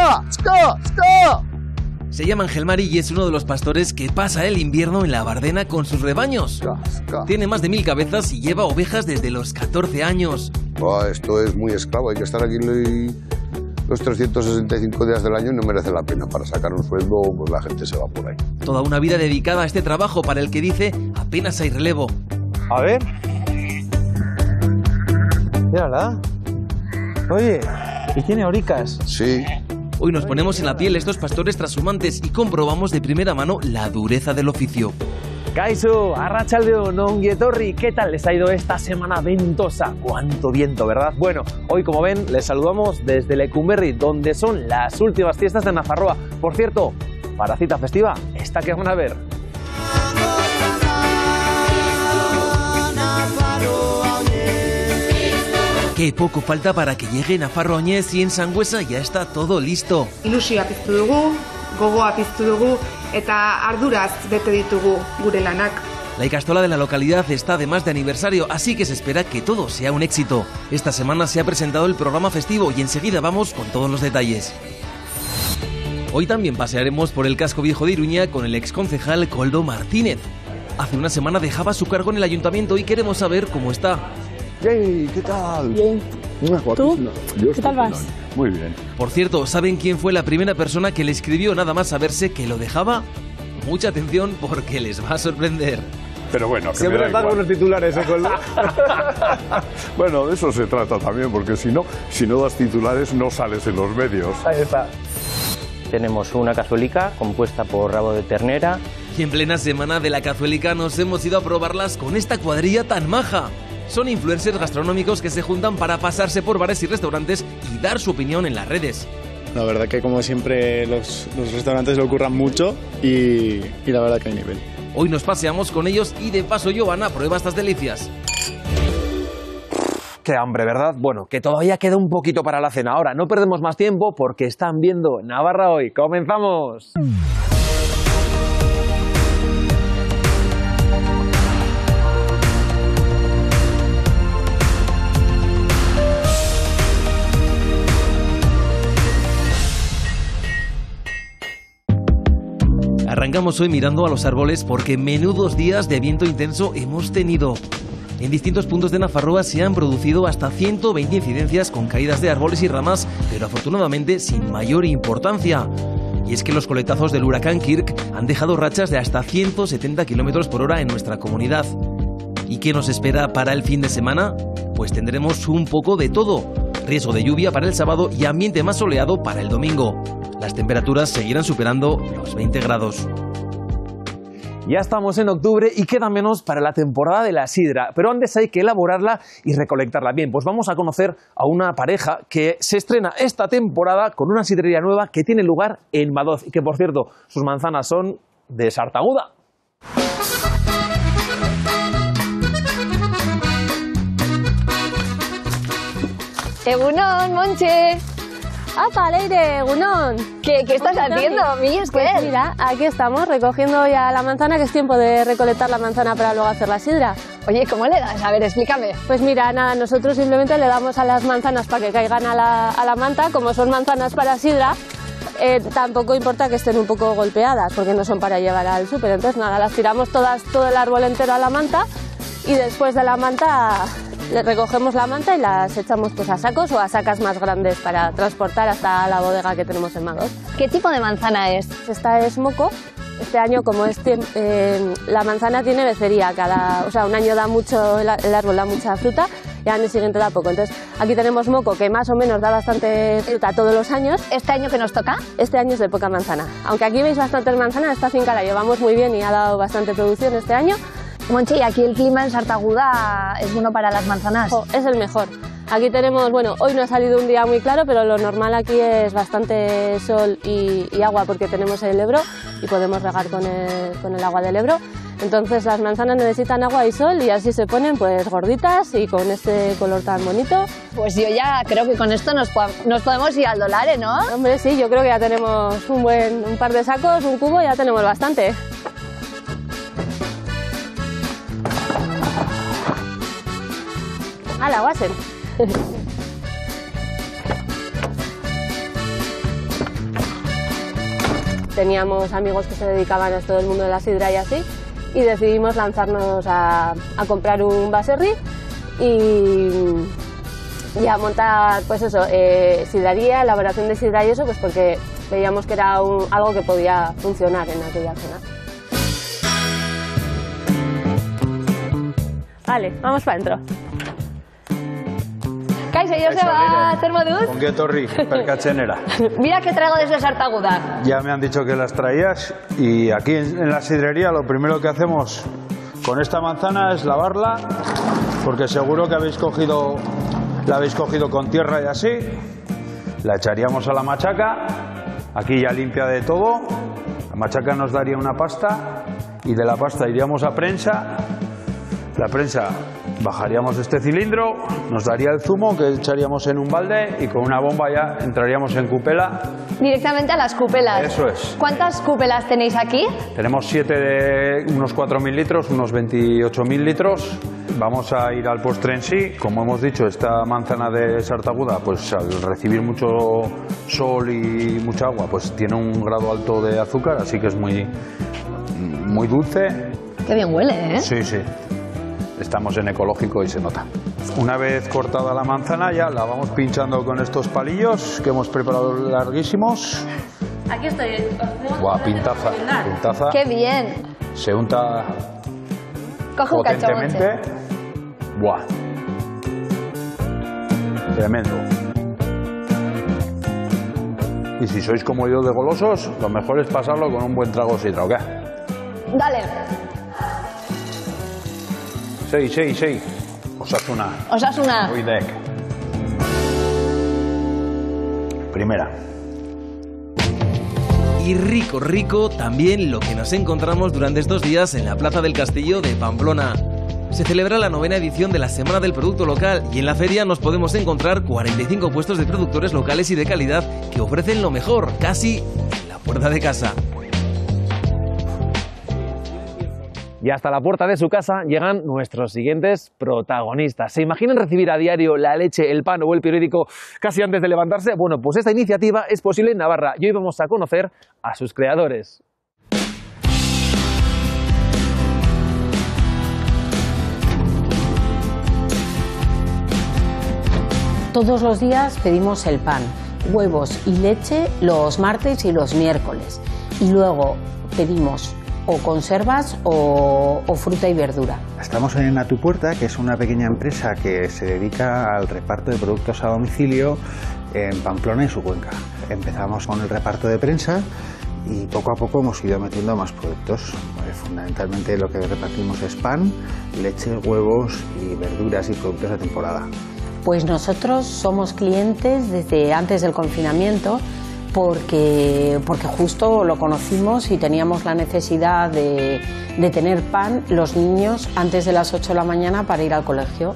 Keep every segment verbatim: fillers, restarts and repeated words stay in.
¡Ska! ¡Ska! ¡Ska! Se llama Ángel Mari y es uno de los pastores que pasa el invierno en la Bardena con sus rebaños. ¡Ska! ¡Ska! Tiene más de mil cabezas y lleva ovejas desde los catorce años. Oh, esto es muy esclavo, hay que estar aquí los trescientos sesenta y cinco días del año y no merece la pena. Para sacar un sueldo, pues la gente se va por ahí. Toda una vida dedicada a este trabajo para el que dice apenas hay relevo. A ver. Mírala. Oye, ¿y tiene horicas? Sí. Hoy nos ponemos en la piel estos pastores trashumantes y comprobamos de primera mano la dureza del oficio. Kaixo, arratsaldeon, ongi etorri, ¿qué tal les ha ido esta semana ventosa? ¡Cuánto viento!, ¿verdad? Bueno, hoy, como ven, les saludamos desde Lecumberri, donde son las últimas fiestas de Nafarroa. Por cierto, para cita festiva, esta que van a ver. Qué poco falta para que llegue Nafarroa Oñez y en Sangüesa ya está todo listo. Ilusioa piztu dugu, gogoa piztu dugu eta arduraz bete ditugu gure lanak. La ikastola de la localidad está además de aniversario, así que se espera que todo sea un éxito. Esta semana se ha presentado el programa festivo y enseguida vamos con todos los detalles. Hoy también pasearemos por el casco viejo de Iruña con el exconcejal Koldo Martínez. Hace una semana dejaba su cargo en el ayuntamiento y queremos saber cómo está. Hey, ¿qué tal? Bien. ¿Tú? ¿Qué tal vas? Muy bien. Por cierto, ¿saben quién fue la primera persona que le escribió nada más saberse que lo dejaba? Mucha atención porque les va a sorprender. Pero bueno, que siempre me da dan igual. unos titulares, ¿eh, Koldo? Bueno, de eso se trata también, porque si no, si no das titulares no sales en los medios. Ahí está. Tenemos una cazuelica compuesta por rabo de ternera. Y en plena semana de la cazuelica nos hemos ido a probarlas con esta cuadrilla tan maja. Son influencers gastronómicos que se juntan para pasarse por bares y restaurantes y dar su opinión en las redes. La verdad que como siempre los, los restaurantes lo curran mucho y, y la verdad que hay nivel. Hoy nos paseamos con ellos y de paso Giovanna prueba estas delicias. Qué hambre, ¿verdad? Bueno, que todavía queda un poquito para la cena. Ahora, no perdemos más tiempo porque están viendo Navarra Hoy. ¡Comenzamos! Arrancamos hoy mirando a los árboles porque menudos días de viento intenso hemos tenido. En distintos puntos de Nafarroa se han producido hasta ciento veinte incidencias con caídas de árboles y ramas, pero afortunadamente sin mayor importancia. Y es que los coletazos del huracán Kirk han dejado rachas de hasta ciento setenta kilómetros por hora en nuestra comunidad. ¿Y qué nos espera para el fin de semana? Pues tendremos un poco de todo. Riesgo de lluvia para el sábado y ambiente más soleado para el domingo. Las temperaturas seguirán superando los veinte grados. Ya estamos en octubre y queda menos para la temporada de la sidra, pero antes hay que elaborarla y recolectarla. Bien, pues vamos a conocer a una pareja que se estrena esta temporada con una sidrería nueva que tiene lugar en Madoz y que, por cierto, sus manzanas son de Sartaguda. Egunon, Monche. ¡Apa, Leire! ¡Egunon! ¿Qué, qué estás haciendo, mi Pues mira, aquí estamos recogiendo ya la manzana, que es tiempo de recolectar la manzana para luego hacer la sidra. Oye, ¿cómo le das? A ver, explícame. Pues mira, nada, nosotros simplemente le damos a las manzanas para que caigan a la, a la manta, como son manzanas para sidra. Eh, tampoco importa que estén un poco golpeadas, porque no son para llevar al súper. Entonces nada, las tiramos todas, todo el árbol entero a la manta y después de la manta le recogemos la manta y las echamos pues a sacos o a sacas más grandes para transportar hasta la bodega que tenemos en Madoz. ¿Qué tipo de manzana es? Esta es moco. Este año, como este, eh, la manzana tiene becería, cada, o sea, un año da mucho, el, el árbol da mucha fruta y al año siguiente da poco. Entonces, aquí tenemos moco, que más o menos da bastante fruta todos los años. ¿Este año que nos toca? Este año es de poca manzana. Aunque aquí veis bastantes manzanas, esta finca la llevamos muy bien y ha dado bastante producción este año. Monchi, ¿y aquí el clima en Sartaguda es bueno para las manzanas? Oh, es el mejor. Aquí tenemos, bueno, hoy no ha salido un día muy claro, pero lo normal aquí es bastante sol y, y agua porque tenemos el Ebro y podemos regar con el, con el agua del Ebro. Entonces las manzanas necesitan agua y sol y así se ponen pues gorditas y con este color tan bonito. Pues yo ya creo que con esto nos, nos podemos ir al Dolare, ¿no? Hombre, sí, yo creo que ya tenemos un buen un par de sacos, un cubo, ya tenemos bastante. ¡Hala, guasen! teníamos amigos que se dedicaban a todo el mundo de la sidra y así, y decidimos lanzarnos a, a comprar un baserri y, y a montar, pues eso, eh, sidraría, elaboración de sidra y eso, pues porque veíamos que era un, algo que podía funcionar en aquella zona. Vale, vamos para adentro. Kaixo, Joseba, zer moduz? Ongi etorri, perkatzenera. Mira que traigo desde Sartaguda. Ya me han dicho que las traías y aquí en la sidrería lo primero que hacemos con esta manzana es lavarla, porque seguro que habéis cogido, la habéis cogido con tierra y así. La echaríamos a la machaca, aquí ya limpia de todo. La machaca nos daría una pasta y de la pasta iríamos a prensa. La prensa bajaríamos este cilindro, nos daría el zumo que echaríamos en un balde y con una bomba ya entraríamos en cupela. Directamente a las cupelas. Eso es. ¿Cuántas cupelas tenéis aquí? Tenemos siete de unos cuatro mil litros, unos veintiocho mil litros. Vamos a ir al postre en sí. Como hemos dicho, esta manzana de Sartaguda, pues al recibir mucho sol y mucha agua, pues tiene un grado alto de azúcar, así que es muy, muy dulce. Qué bien huele, ¿eh? Sí, sí. Estamos en ecológico y se nota. Una vez cortada la manzana ya la vamos pinchando con estos palillos que hemos preparado larguísimos. Aquí estoy. Buah, pintaza, pintaza. ¡Qué bien! Se unta Coge un potentemente. cachomonte. Buah. Tremendo. Y si sois como yo de golosos, lo mejor es pasarlo con un buen trago de sidra, ¿o qué? Dale. Sí, sí, sí. Osasuna. Osasuna. Oidek. Primera. Y rico, rico también lo que nos encontramos durante estos días en la Plaza del Castillo de Pamplona. Se celebra la novena edición de la Semana del Producto Local y en la feria nos podemos encontrar cuarenta y cinco puestos de productores locales y de calidad que ofrecen lo mejor, casi en la puerta de casa. Y hasta la puerta de su casa llegan nuestros siguientes protagonistas. ¿Se imaginan recibir a diario la leche, el pan o el periódico casi antes de levantarse? Bueno, pues esta iniciativa es posible en Navarra y hoy vamos a conocer a sus creadores. Todos los días pedimos el pan, huevos y leche los martes y los miércoles. Y luego pedimos o conservas o, o fruta y verdura. Estamos en A Tu Puerta, que es una pequeña empresa que se dedica al reparto de productos a domicilio en Pamplona y su cuenca. Empezamos con el reparto de prensa y poco a poco hemos ido metiendo más productos. Fundamentalmente lo que repartimos es pan, leche, huevos y verduras y productos de temporada. Pues nosotros somos clientes desde antes del confinamiento porque, porque justo lo conocimos y teníamos la necesidad de, de tener pan los niños antes de las ocho de la mañana para ir al colegio.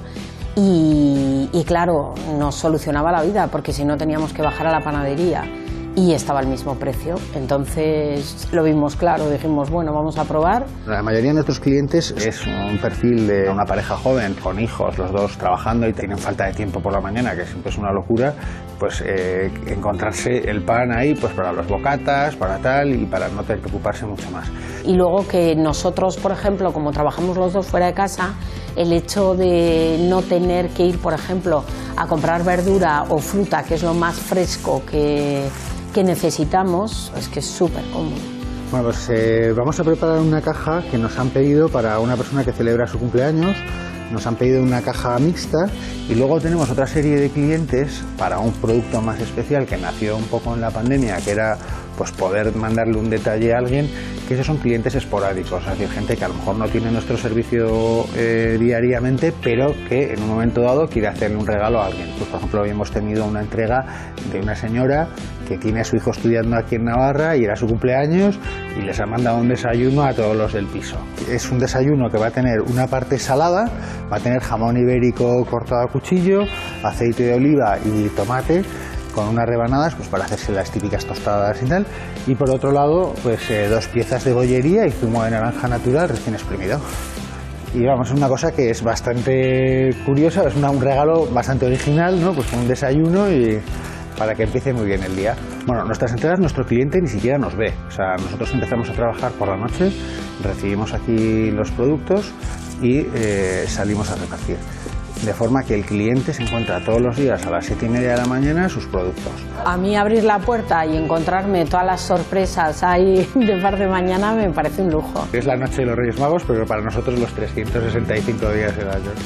Y, y claro, nos solucionaba la vida porque si no teníamos que bajar a la panadería y estaba al mismo precio. Entonces lo vimos claro, dijimos, bueno, vamos a probar. La mayoría de nuestros clientes es un perfil de una pareja joven, con hijos, los dos trabajando y tienen falta de tiempo por la mañana, que siempre es una locura, pues eh, encontrarse el pan ahí pues para los bocatas, para tal y para no tener que ocuparse mucho más. Y luego que nosotros, por ejemplo, como trabajamos los dos fuera de casa, el hecho de no tener que ir, por ejemplo, a comprar verdura o fruta, que es lo más fresco que que necesitamos, es que es súper cómodo. Bueno, pues eh, vamos a preparar una caja que nos han pedido para una persona que celebra su cumpleaños. Nos han pedido una caja mixta y luego tenemos otra serie de clientes para un producto más especial que nació un poco en la pandemia, que era pues poder mandarle un detalle a alguien, que esos son clientes esporádicos, es decir, gente que a lo mejor no tiene nuestro servicio eh, diariamente, pero que en un momento dado quiere hacerle un regalo a alguien. Pues, por ejemplo, hoy hemos tenido una entrega de una señora que tiene a su hijo estudiando aquí en Navarra y era su cumpleaños y les ha mandado un desayuno a todos los del piso. Es un desayuno que va a tener una parte salada, va a tener jamón ibérico cortado a cuchillo, aceite de oliva y tomate, con unas rebanadas pues para hacerse las típicas tostadas y tal, y por otro lado pues eh, dos piezas de bollería y zumo de naranja natural recién exprimido. Y vamos, es una cosa que es bastante curiosa, es una, un regalo bastante original, ¿no? Pues con un desayuno y para que empiece muy bien el día. Bueno, nuestras entregas, nuestro cliente ni siquiera nos ve. O sea, nosotros empezamos a trabajar por la noche, recibimos aquí los productos y eh, salimos a repartir. De forma que el cliente se encuentra todos los días a las siete y media de la mañana sus productos. A mí abrir la puerta y encontrarme todas las sorpresas ahí de par de mañana me parece un lujo. Es la noche de los Reyes Magos, pero para nosotros los trescientos sesenta y cinco días del año.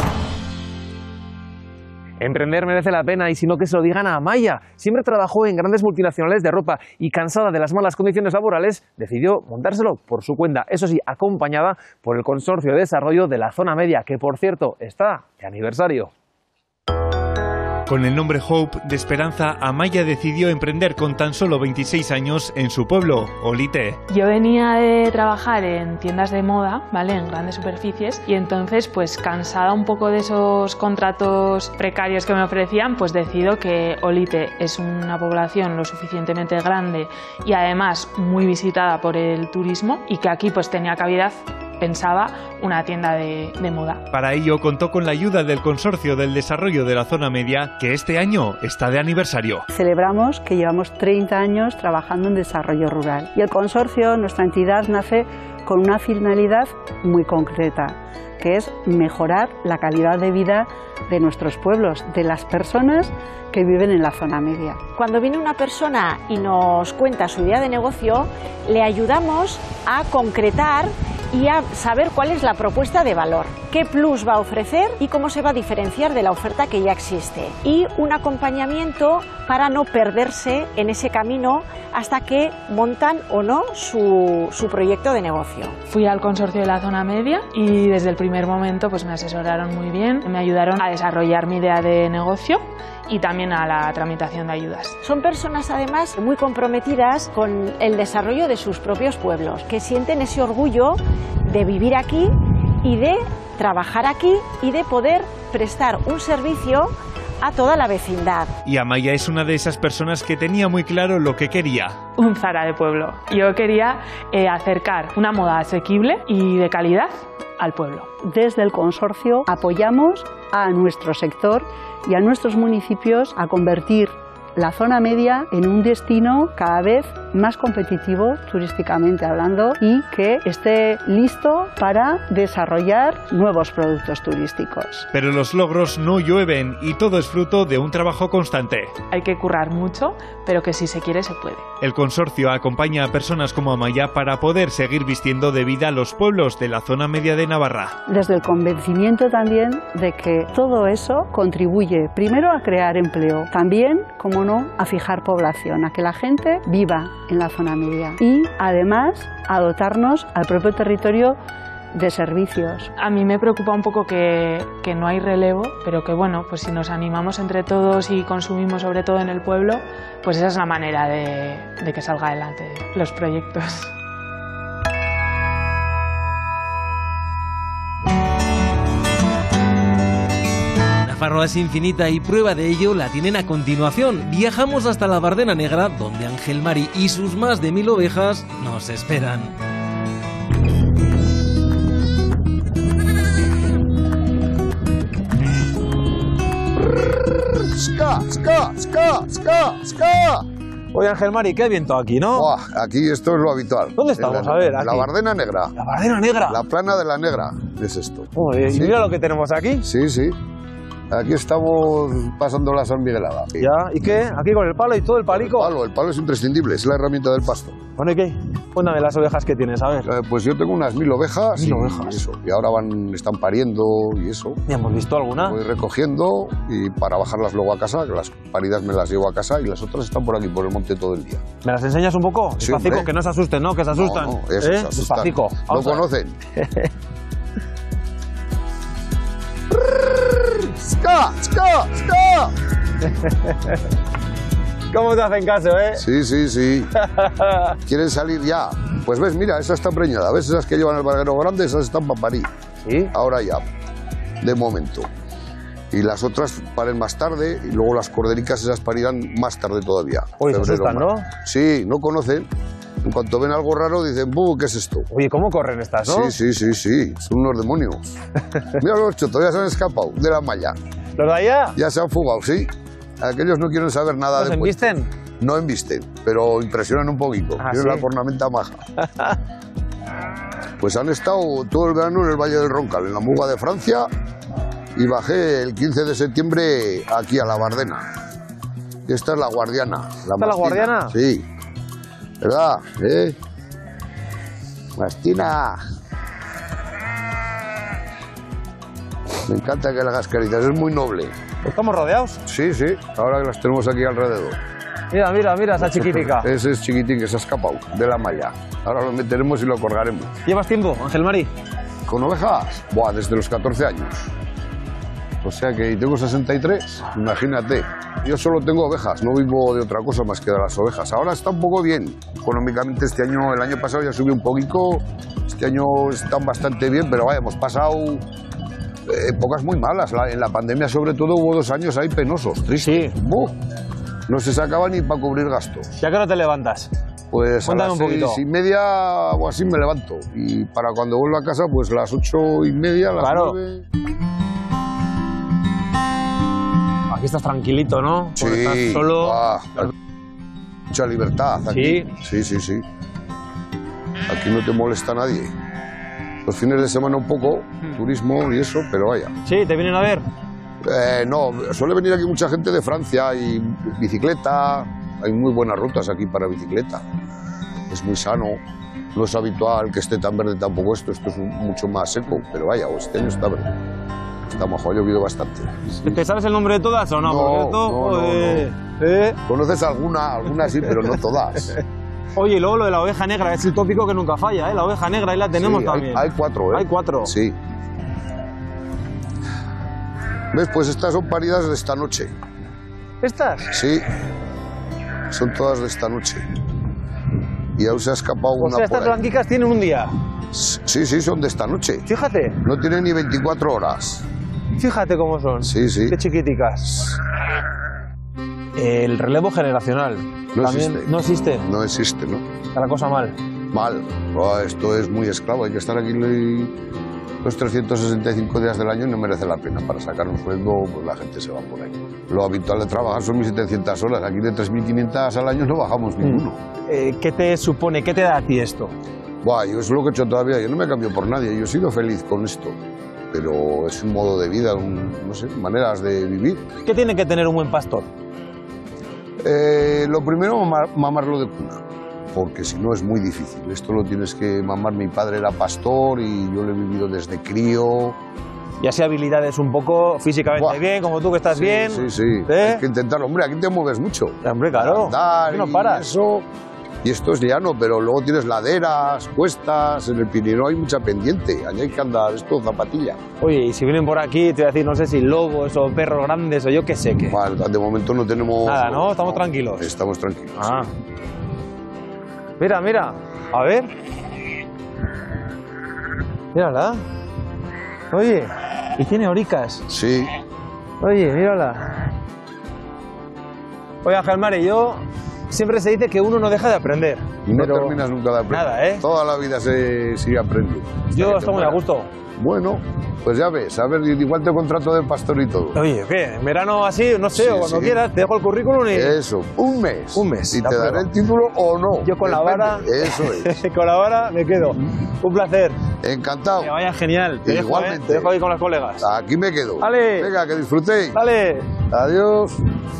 Emprender merece la pena y si no que se lo digan a Amaya. Siempre trabajó en grandes multinacionales de ropa y cansada de las malas condiciones laborales decidió montárselo por su cuenta. Eso sí, acompañada por el Consorcio de Desarrollo de la Zona Media, que por cierto está de aniversario. Con el nombre Hope de Esperanza, Amaya decidió emprender con tan solo veintiséis años en su pueblo, Olite. Yo venía de trabajar en tiendas de moda, ¿vale? En grandes superficies, y entonces, pues cansada un poco de esos contratos precarios que me ofrecían, pues decido que Olite es una población lo suficientemente grande y además muy visitada por el turismo y que aquí pues tenía cabida, pensaba, una tienda de, de moda. Para ello contó con la ayuda del Consorcio del Desarrollo de la Zona Media, que este año está de aniversario. Celebramos que llevamos treinta años trabajando en desarrollo rural y el consorcio, nuestra entidad, nace con una finalidad muy concreta, que es mejorar la calidad de vida de nuestros pueblos, de las personas que viven en la zona media. Cuando viene una persona y nos cuenta su idea de negocio, le ayudamos a concretar y a saber cuál es la propuesta de valor, qué plus va a ofrecer y cómo se va a diferenciar de la oferta que ya existe. Y un acompañamiento para no perderse en ese camino hasta que montan o no su, su proyecto de negocio. Fui al consorcio de la Zona Media y desde el primer momento pues me asesoraron muy bien, me ayudaron a desarrollar mi idea de negocio y también a la tramitación de ayudas. Son personas además muy comprometidas con el desarrollo de sus propios pueblos, que sienten ese orgullo de vivir aquí y de trabajar aquí y de poder prestar un servicio a toda la vecindad. Y Amaya es una de esas personas que tenía muy claro lo que quería. Un Zara de pueblo. Yo quería eh, acercar una moda asequible y de calidad al pueblo. Desde el consorcio apoyamos a nuestro sector y a nuestros municipios a convertir la zona media en un destino cada vez más competitivo turísticamente hablando y que esté listo para desarrollar nuevos productos turísticos. Pero los logros no llueven y todo es fruto de un trabajo constante. Hay que currar mucho, pero que si se quiere se puede. El consorcio acompaña a personas como Amaya para poder seguir vistiendo de vida los pueblos de la zona media de Navarra. Desde el convencimiento también de que todo eso contribuye primero a crear empleo, también, como no, a fijar población, a que la gente viva en la zona media y además a dotarnos al propio territorio de servicios. A mí me preocupa un poco que, que no hay relevo, pero que bueno, pues si nos animamos entre todos y consumimos sobre todo en el pueblo, pues esa es la manera de, de que salga adelante los proyectos. Nafarroa es infinita y prueba de ello la tienen a continuación. Viajamos hasta la Bardena Negra, donde Ángel Mari y sus más de mil ovejas nos esperan. ¡Ska, ska, ska, ska, ska! Oye, Ángel Mari, qué viento aquí, ¿no? Buah, aquí esto es lo habitual. ¿Dónde estamos? La, a ver, aquí. La Bardena Negra. ¿La Bardena Negra? La plana de la Negra es esto. Joder, ¿sí? Mira lo que tenemos aquí. Sí, sí. Aquí estamos pasando la San Miguelada. Ya, ¿y qué? Aquí con el palo y todo el palico. El palo, el palo es imprescindible, es la herramienta del pasto. Bueno, ¿y qué? Cuéntame las ovejas que tienes, a ver. Eh, pues yo tengo unas mil ovejas. Mil y, ovejas. Y eso, y ahora van, están pariendo y eso. ¿Ya hemos visto alguna? Voy recogiendo y para bajarlas luego a casa, que las paridas me las llevo a casa y las otras están por aquí, por el monte todo el día. ¿Me las enseñas un poco? Sí, Despacito, hombre. que no se asusten, ¿no? Que se asustan. No, no, eso, ¿Eh? se asustan. Despacito. ¿Lo conocen? ¡Ska! ¡Ska! ¡Ska! ¿Cómo te hacen caso, eh? Sí, sí, sí. ¿Quieren salir ya? Pues ves, mira, esa está preñada. ¿Ves esas que llevan el barguero grande? Esas están para parir. ¿Sí? Ahora ya, de momento. Y las otras paren más tarde y luego las cordericas esas parirán más tarde todavía. Oye, se asustan, ¿no? Sí, no conocen. En cuanto ven algo raro dicen, ¡buh! ¿Qué es esto? Oye, ¿cómo corren estas, no? Sí, sí, sí, sí. Son unos demonios. Mira los chotos, ya se han escapado de la malla. ¿Los de allá? Ya se han fugado, sí. Aquellos no quieren saber nada ¿Los de embisten? No embisten, pero impresionan un poquito. Ah, Tienen ¿sí? la cornamenta maja. Pues han estado todo el verano en el Valle del Roncal, en la Muga de Francia, y bajé el quince de septiembre aquí a la Bardena. Esta es la guardiana. La ¿Esta es la mastina. guardiana? Sí. ¿Verdad? ¿Eh? Mastina. Me encanta que le hagas caritas, es muy noble. ¿Estamos rodeados? Sí, sí, ahora que las tenemos aquí alrededor. Mira, mira, mira esa chiquitica. Ese es chiquitín que se ha escapado de la malla. Ahora lo meteremos y lo colgaremos. ¿Llevas tiempo, Ángel Mari? ¿Con ovejas? Buah, desde los catorce años. O sea que tengo sesenta y tres, imagínate. Yo solo tengo ovejas, no vivo de otra cosa más que de las ovejas. Ahora está un poco bien. Económicamente este año, el año pasado ya subió un poquito. Este año están bastante bien, pero vaya, hemos pasado épocas muy malas. La- en la pandemia, sobre todo, hubo dos años ahí penosos, tristes. Sí. ¡Buh! No se sacaba ni para cubrir gastos. ¿Ya que no te levantas? Pues Cuéntame a las un poquito. seis y media o así me levanto. Y para cuando vuelvo a casa, pues las ocho y media, las Claro. nueve. Aquí estás tranquilito, ¿no? Sí, Porque estás solo. buah, mucha libertad aquí. Sí. Sí, sí, sí. Aquí no te molesta nadie. Los fines de semana un poco, turismo y eso, pero vaya. Sí, ¿te vienen a ver? Eh, no, suele venir aquí mucha gente de Francia y bicicleta. Hay muy buenas rutas aquí para bicicleta. Es muy sano. No es habitual que esté tan verde tampoco esto. Esto es un- mucho más seco, pero vaya, este año está verde. Está majo, ha llovido bastante. ¿Te sabes el nombre de todas o no? No, Porque esto, no, no, joder, ¿eh? ¿Conoces alguna? Algunas sí, pero no todas. Oye, y luego lo de la oveja negra, es el tópico que nunca falla, ¿eh? La oveja negra, ahí la tenemos Sí, hay- también. Hay, cuatro, ¿eh? Hay cuatro. Sí. ¿Ves? Pues estas son paridas de esta noche. ¿Estas? Sí. Son todas de esta noche. Y aún se ha escapado O una sea, estas por ahí. blanquicas tienen un día. Sí, sí, son de esta noche. Fíjate. No tienen ni veinticuatro horas. Fíjate cómo son. Sí, sí. Qué chiquiticas. El relevo generacional. No También existe. no existe. No existe, ¿no? Está la cosa mal. Mal. Oh, esto es muy esclavo. Hay que estar aquí los trescientos sesenta y cinco días del año y no merece la pena. Para sacar un sueldo, pues la gente se va por ahí. Lo habitual de trabajar son mil setecientas horas. Aquí de tres mil quinientas al año no bajamos ninguno. Eh, ¿Qué te supone, qué te da a ti esto? Buah, yo es lo que he hecho todavía. Yo no me cambio por nadie. Yo he sido feliz con esto. Pero es un modo de vida, un, no sé, maneras de vivir. ¿Qué tiene que tener un buen pastor? Eh, lo primero, mamar, mamarlo de cuna. Porque si no es muy difícil. Esto lo tienes que mamar. Mi padre era pastor y yo lo he vivido desde crío. Y así habilidades un poco físicamente Buah. bien, como tú que estás Sí, bien. Sí, sí. ¿Eh? Hay que intentarlo. Hombre, aquí te mueves mucho. Hombre, claro. Andar Aquí no y paras. eso. Y esto es llano, pero luego tienes laderas, cuestas. En el Pirineo hay mucha pendiente. Allí hay que andar, esto zapatilla. Oye, y si vienen por aquí, te voy a decir, no sé si lobos o perros grandes o yo qué sé qué. Bueno, de momento no tenemos. Nada, ¿no? Estamos tranquilos. Estamos tranquilos. Ah. Mira, mira. A ver. Mírala. Oye, y tiene oricas. Sí. Oye, mírala. Oye, Ángel Mari, yo siempre se dice que uno no deja de aprender. Y no pero terminas nunca de aprender. Nada, ¿eh? Toda la vida se sigue aprendiendo. Hasta Yo que te estoy muy a mueras. gusto. Bueno, pues ya ves, a ver, igual te contrato de pastor y todo. Oye, ¿qué? En verano así, no sé, Sí, o cuando sí. quieras, te dejo el currículum y... Eso, un mes. Un mes, Y la te daré prueba. el título o no. Yo con la Depende. vara... Eso es. con la vara me quedo. Un placer. Encantado. Que vaya genial. Te dejo, ¿eh? Igualmente. Te dejo ahí con los colegas. Aquí me quedo. Dale. Venga, que disfrutéis. Dale. Adiós.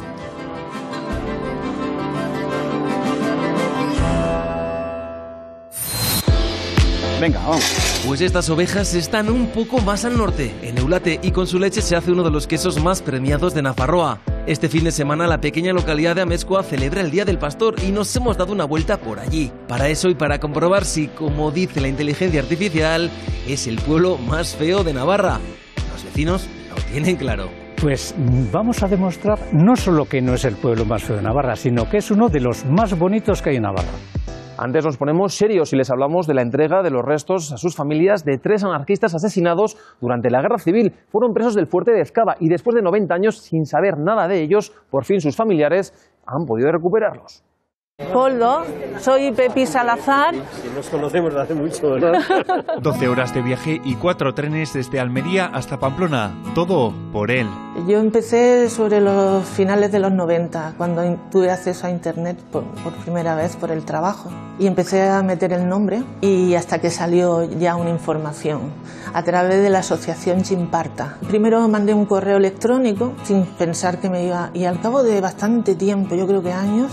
Venga, vamos. Pues estas ovejas están un poco más al norte, en Eulate, y con su leche se hace uno de los quesos más premiados de Nafarroa. Este fin de semana la pequeña localidad de Amezcua celebra el Día del Pastor y nos hemos dado una vuelta por allí. Para eso y para comprobar si, como dice la inteligencia artificial, es el pueblo más feo de Navarra. Los vecinos lo tienen claro. Pues vamos a demostrar no solo que no es el pueblo más feo de Navarra, sino que es uno de los más bonitos que hay en Navarra. Antes nos ponemos serios y les hablamos de la entrega de los restos a sus familias de tres anarquistas asesinados durante la Guerra Civil. Fueron presos del fuerte de Ezcaba y después de noventa años, sin saber nada de ellos, por fin sus familiares han podido recuperarlos. Poldo, soy Pepi Salazar. Nos conocemos desde hace mucho, ¿no? doce horas de viaje y cuatro trenes desde Almería hasta Pamplona. Todo por él. Yo empecé sobre los finales de los noventa, cuando tuve acceso a internet por, por primera vez por el trabajo. Y empecé a meter el nombre y hasta que salió ya una información a través de la asociación Chimparta. Primero mandé un correo electrónico sin pensar que me iba... Y al cabo de bastante tiempo, yo creo que años,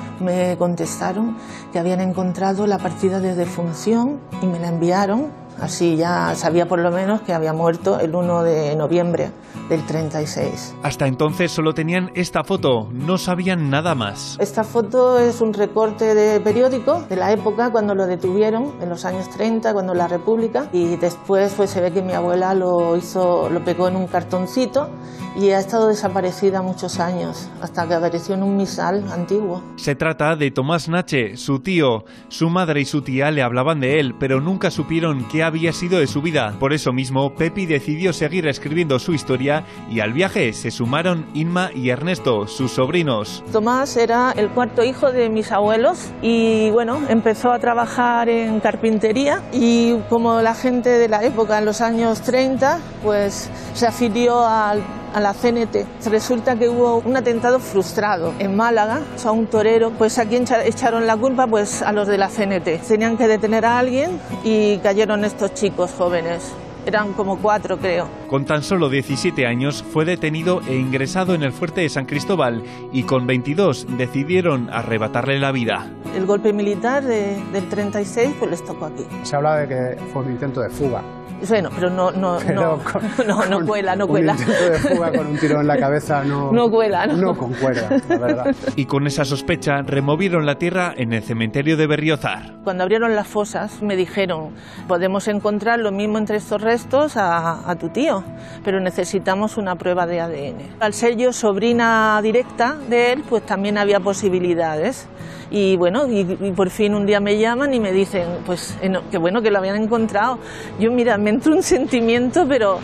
me contestaron que habían encontrado la partida de defunción y me la enviaron. Así ya sabía por lo menos que había muerto el uno de noviembre del treinta y seis. Hasta entonces solo tenían esta foto, no sabían nada más. Esta foto es un recorte de periódico de la época cuando lo detuvieron, en los años treinta, cuando la República, y después pues se ve que mi abuela lo hizo, lo pegó en un cartoncito y ha estado desaparecida muchos años, hasta que apareció en un misal antiguo. Se trata de Tomás Nache, su tío. Su madre y su tía le hablaban de él, pero nunca supieron qué había sido de su vida. Por eso mismo, Pepi decidió seguir escribiendo su historia y al viaje se sumaron Inma y Ernesto, sus sobrinos. Tomás era el cuarto hijo de mis abuelos y bueno, empezó a trabajar en carpintería y como la gente de la época, en los años treinta, pues se afilió al a la C N T. Resulta que hubo un atentado frustrado en Málaga, o sea, un torero. Pues a quién echaron la culpa, pues a los de la C N T. Tenían que detener a alguien y cayeron estos chicos jóvenes. Eran como cuatro, creo. Con tan solo diecisiete años fue detenido e ingresado en el fuerte de San Cristóbal y con veintidós decidieron arrebatarle la vida. El golpe militar de, del treinta y seis pues les tocó aquí. Se habla de que fue un intento de fuga. Bueno, pero no, no, pero no, con, no, no cuela, no cuela. Un intento de fuga con un tiro en la cabeza no, no cuela, no. No concuerda, la verdad. Y con esa sospecha removieron la tierra en el cementerio de Berriozar. Cuando abrieron las fosas me dijeron, podemos encontrar lo mismo entre estos restos a, a tu tío, pero necesitamos una prueba de A D N. Al ser yo sobrina directa de él, pues también había posibilidades. Y bueno, y, y por fin un día me llaman y me dicen, pues eh, no, qué bueno que lo habían encontrado. Yo, mira, me entró un sentimiento, pero...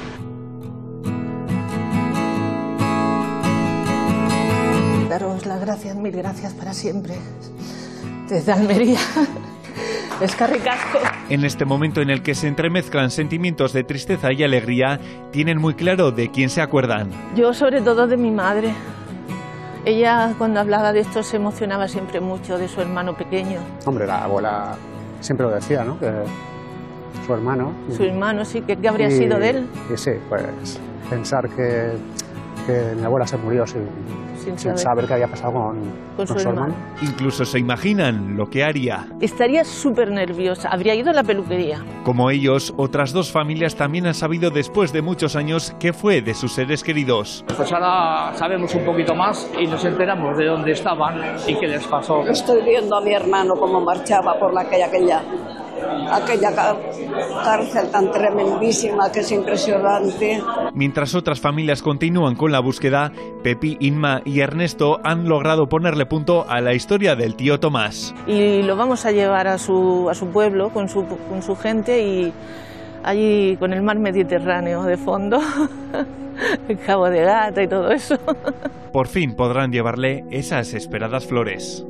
Daros las gracias, mil gracias para siempre. Desde Almería. Escarricasco. En este momento en el que se entremezclan sentimientos de tristeza y alegría, tienen muy claro de quién se acuerdan. Yo sobre todo de mi madre. Ella cuando hablaba de esto se emocionaba siempre mucho de su hermano pequeño. Hombre, la abuela siempre lo decía, ¿no? Que su hermano. Su hermano, sí, que, que habría y, sido de él. Y sí, pues pensar que, que mi abuela se murió sin, sin, sin saber qué había pasado con, con, con su, su hermano. hermano. Incluso se imaginan lo que haría. Estaría súper nerviosa, habría ido a la peluquería. Como ellos, otras dos familias también han sabido después de muchos años qué fue de sus seres queridos. Pues ahora sabemos un poquito más y nos enteramos de dónde estaban y qué les pasó. Estoy viendo a mi hermano cómo marchaba por la calle aquella. aquella cárcel tan tremendísima que es impresionante. Mientras otras familias continúan con la búsqueda, Pepi, Inma y Ernesto han logrado ponerle punto a la historia del tío Tomás. Y lo vamos a llevar a su, a su pueblo con su, con su gente y allí con el mar Mediterráneo de fondo, el Cabo de Gata y todo eso. Por fin podrán llevarle esas esperadas flores.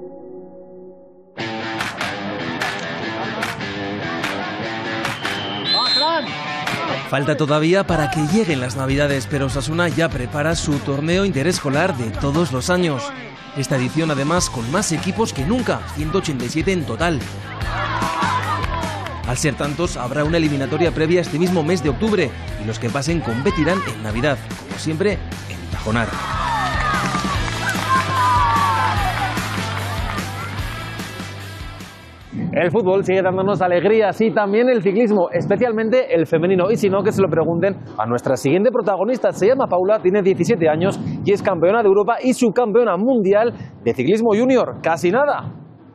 Falta todavía para que lleguen las Navidades, pero Osasuna ya prepara su torneo interescolar de todos los años. Esta edición además con más equipos que nunca, ciento ochenta y siete en total. Al ser tantos, habrá una eliminatoria previa este mismo mes de octubre y los que pasen competirán en Navidad, como siempre, en Tajonar. El fútbol sigue dándonos alegrías y también el ciclismo, especialmente el femenino. Y si no, que se lo pregunten a nuestra siguiente protagonista. Se llama Paula, tiene diecisiete años y es campeona de Europa y subcampeona mundial de ciclismo junior. Casi nada.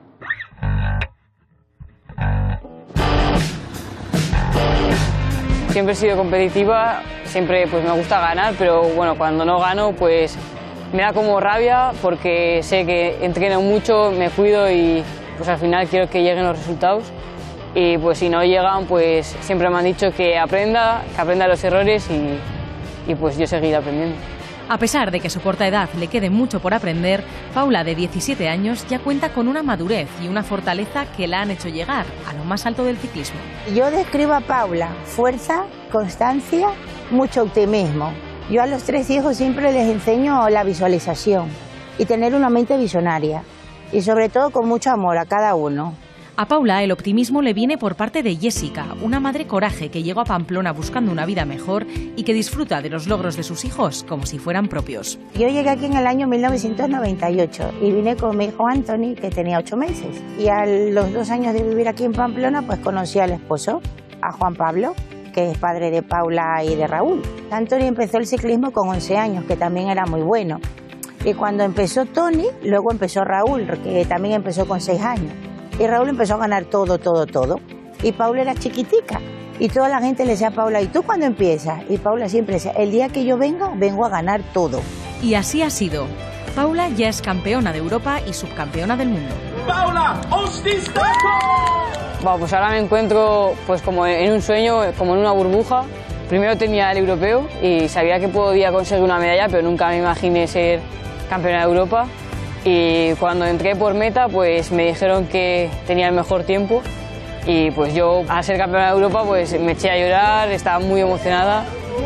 Siempre he sido competitiva, siempre pues me gusta ganar, pero bueno, cuando no gano pues me da como rabia porque sé que entreno mucho, me cuido y pues al final quiero que lleguen los resultados y pues si no llegan pues siempre me han dicho que aprenda, que aprenda los errores y, y pues yo seguiré aprendiendo. A pesar de que su corta edad le quede mucho por aprender, Paula, de diecisiete años, ya cuenta con una madurez y una fortaleza que la han hecho llegar a lo más alto del ciclismo. Yo describo a Paula: fuerza, constancia, mucho optimismo. Yo a los tres hijos siempre les enseño la visualización y tener una mente visionaria, y sobre todo con mucho amor a cada uno. A Paula el optimismo le viene por parte de Jessica, una madre coraje que llegó a Pamplona buscando una vida mejor y que disfruta de los logros de sus hijos como si fueran propios. Yo llegué aquí en el año mil novecientos noventa y ocho y vine con mi hijo Anthony, que tenía ocho meses. Y a los dos años de vivir aquí en Pamplona, pues conocí al esposo, a Juan Pablo, que es padre de Paula y de Raúl. Anthony empezó el ciclismo con once años, que también era muy bueno. Y cuando empezó Tony, luego empezó Raúl, que también empezó con seis años. Y Raúl empezó a ganar todo, todo, todo. Y Paula era chiquitica. Y toda la gente le decía a Paula: ¿y tú cuándo empiezas? Y Paula siempre decía: el día que yo venga, vengo a ganar todo. Y así ha sido. Paula ya es campeona de Europa y subcampeona del mundo. ¡Paula Ostistaco! Bueno, pues ahora me encuentro pues como en un sueño, como en una burbuja. Primero tenía el europeo y sabía que podía conseguir una medalla, pero nunca me imaginé ser campeona de Europa. Y cuando entré por meta, pues me dijeron que tenía el mejor tiempo. Y pues yo, al ser campeona de Europa, pues me eché a llorar, estaba muy emocionada.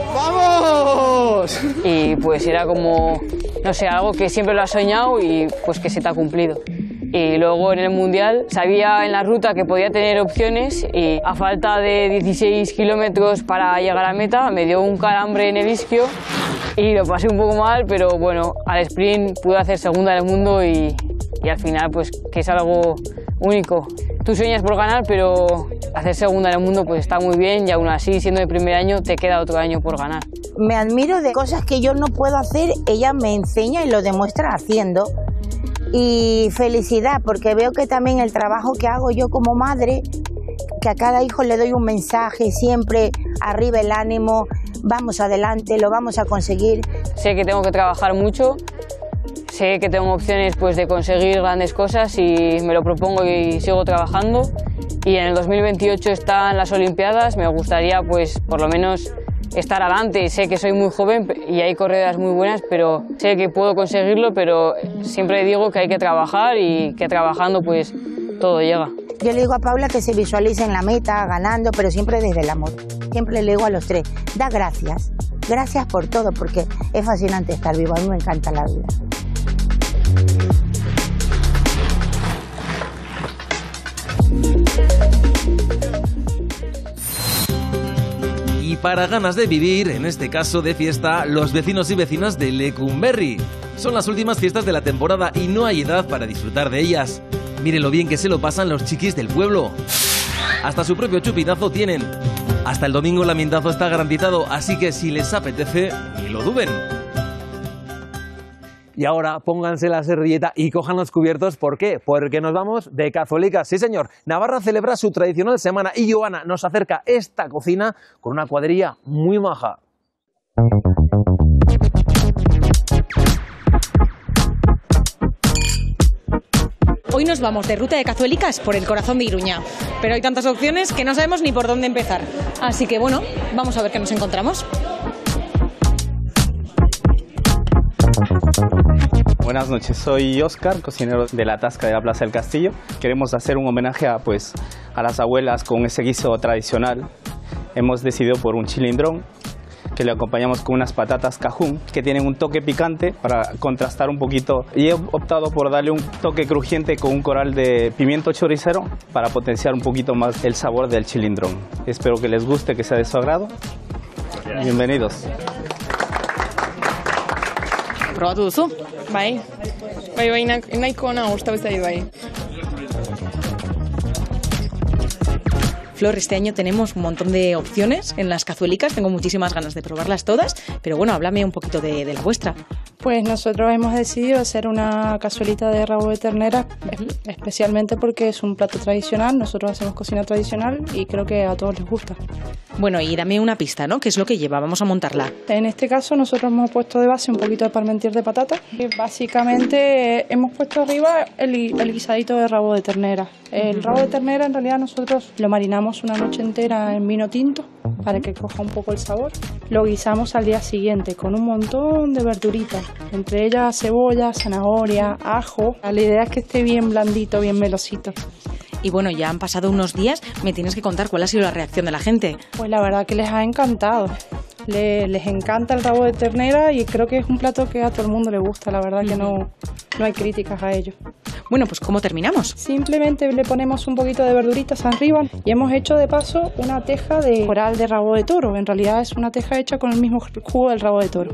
¡Vamos! Y pues era como, no sé, algo que siempre lo has soñado y pues que se te ha cumplido. Y luego en el Mundial sabía en la ruta que podía tener opciones y a falta de dieciséis kilómetros para llegar a meta me dio un calambre en el isquio y lo pasé un poco mal, pero bueno, al sprint pude hacer segunda del mundo y, y al final pues que es algo único. Tú sueñas por ganar, pero hacer segunda en el mundo pues está muy bien y aún así, siendo de primer año, te queda otro año por ganar. Me admiro de cosas que yo no puedo hacer, ella me enseña y lo demuestra haciendo. Y felicidad, porque veo que también el trabajo que hago yo como madre, que a cada hijo le doy un mensaje, siempre arriba el ánimo, vamos adelante, lo vamos a conseguir. Sé que tengo que trabajar mucho. Sé que tengo opciones pues, de conseguir grandes cosas y me lo propongo y sigo trabajando. Y en el dos mil veintiocho están las Olimpiadas, me gustaría pues, por lo menos estar adelante. Sé que soy muy joven y hay corredoras muy buenas, pero sé que puedo conseguirlo, pero siempre digo que hay que trabajar y que trabajando pues todo llega. Yo le digo a Paula que se visualice en la meta, ganando, pero siempre desde el amor. Siempre le digo a los tres: da gracias, gracias por todo, porque es fascinante estar vivo, a mí me encanta la vida. Y para ganas de vivir, en este caso de fiesta, los vecinos y vecinas de Lecumberri. Son las últimas fiestas de la temporada y no hay edad para disfrutar de ellas. Miren lo bien que se lo pasan los chiquis del pueblo. Hasta su propio chupinazo tienen. Hasta el domingo el ambientazo está garantizado, así que si les apetece, ni lo duden. Y ahora pónganse la servilleta y cojan los cubiertos. ¿Por qué? Porque nos vamos de cazuelicas. Sí, señor. Navarra celebra su tradicional semana y Joana nos acerca esta cocina con una cuadrilla muy maja. Hoy nos vamos de ruta de cazuelicas por el corazón de Iruña, pero hay tantas opciones que no sabemos ni por dónde empezar. Así que bueno, vamos a ver qué nos encontramos. Buenas noches, soy Óscar, cocinero de la Tasca de la Plaza del Castillo. Queremos hacer un homenaje a, pues, a las abuelas con ese guiso tradicional. Hemos decidido por un chilindrón, que le acompañamos con unas patatas cajún, que tienen un toque picante para contrastar un poquito. Y he optado por darle un toque crujiente con un coral de pimiento choricero para potenciar un poquito más el sabor del chilindrón. Espero que les guste, que sea de su agrado. Bienvenidos. Probatu duzu? Bai, bai, bai, nahiko ona gustatu zaitu bai. Flor, este año tenemos un montón de opciones en las cazuelicas, tengo muchísimas ganas de probarlas todas, pero bueno, háblame un poquito de, de la vuestra. Pues nosotros hemos decidido hacer una cazuelita de rabo de ternera, especialmente porque es un plato tradicional, nosotros hacemos cocina tradicional y creo que a todos les gusta. Bueno, y dame una pista, ¿no? ¿Qué es lo que lleva? Vamos a montarla. En este caso nosotros hemos puesto de base un poquito de parmentier de patata y básicamente eh, hemos puesto arriba el, el guisadito de rabo de ternera. El rabo de ternera en realidad nosotros lo marinamos una noche entera en vino tinto para que coja un poco el sabor. Lo guisamos al día siguiente con un montón de verduritas, entre ellas cebolla, zanahoria, ajo. La idea es que esté bien blandito, bien melosito. Y bueno, ya han pasado unos días, me tienes que contar cuál ha sido la reacción de la gente. Pues la verdad que les ha encantado. Le, les encanta el rabo de ternera y creo que es un plato que a todo el mundo le gusta. La verdad que no, no hay críticas a ello. Bueno, pues ¿cómo terminamos? Simplemente le ponemos un poquito de verduritas arriba y hemos hecho de paso una teja de coral de rabo de toro. En realidad es una teja hecha con el mismo jugo del rabo de toro.